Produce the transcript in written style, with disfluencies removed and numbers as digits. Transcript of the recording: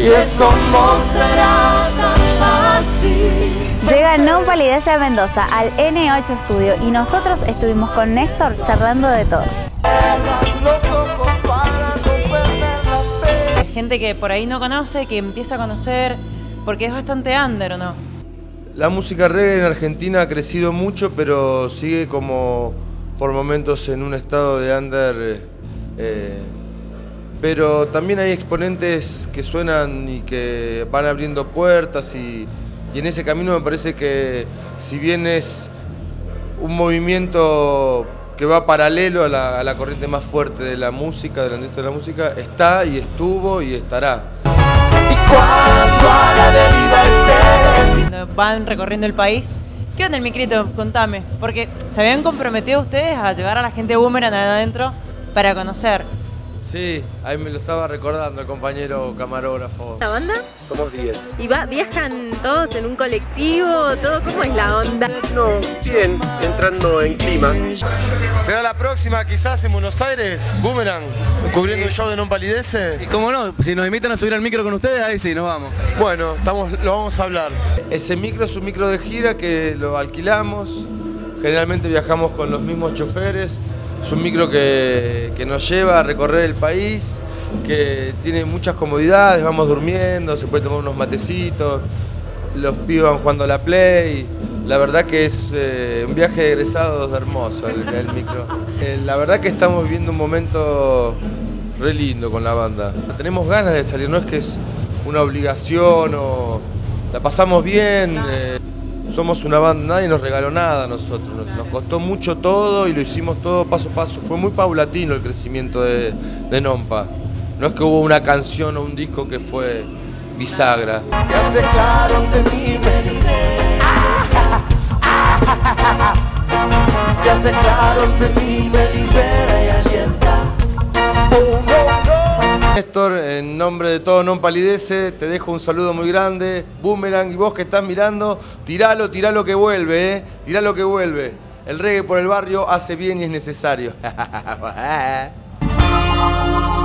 y eso no será tan fácil. Llega No Palidece a Mendoza al N8 Studio y nosotros estuvimos con Néstor charlando de todo. Hay gente que por ahí no conoce, que empieza a conocer, porque es bastante under, ¿o no? La música reggae en Argentina ha crecido mucho, pero sigue como por momentos en un estado de under. Pero también hay exponentes que suenan y que van abriendo puertas y en ese camino me parece que si bien es un movimiento que va paralelo a la corriente más fuerte de la música, de la industria de la música, está y estuvo y estará. Y cuando a la deriva estés, Van recorriendo el país. ¿Qué onda el micrito? Contame. Porque se habían comprometido ustedes a llevar a la gente Boomerang adentro para conocer. Sí, ahí me lo estaba recordando el compañero camarógrafo. ¿La banda? Somos 10. ¿Y viajan todos en un colectivo? ¿Todo? ¿Cómo es la onda? No, bien, entrando en clima. ¿Será la próxima quizás en Buenos Aires? Boomerang, cubriendo un show de No Palidece. Y cómo no, si nos invitan a subir al micro con ustedes, ahí sí, nos vamos. Bueno, lo vamos a hablar. Ese micro es un micro de gira que lo alquilamos. Generalmente viajamos con los mismos choferes. Es un micro que nos lleva a recorrer el país, que tiene muchas comodidades, vamos durmiendo, se puede tomar unos matecitos, los pibes van jugando a la Play. La verdad que es un viaje de egresados hermoso el micro. La verdad que estamos viviendo un momento re lindo con la banda. Tenemos ganas de salir, no es que es una obligación o la pasamos bien. Somos una banda, nadie nos regaló nada a nosotros, nos costó mucho todo y lo hicimos todo paso a paso. Fue muy paulatino el crecimiento de Nompa. No es que hubo una canción o un disco que fue bisagra. se hace claro ante mí, me libera. Se hace claro ante mí, me libera y alienta. Oh, no, no. Néstor, en nombre de todo Non Palidece, te dejo un saludo muy grande. Boomerang, y vos que estás mirando, tiralo que vuelve, tiralo que vuelve. El reggae por el barrio hace bien y es necesario.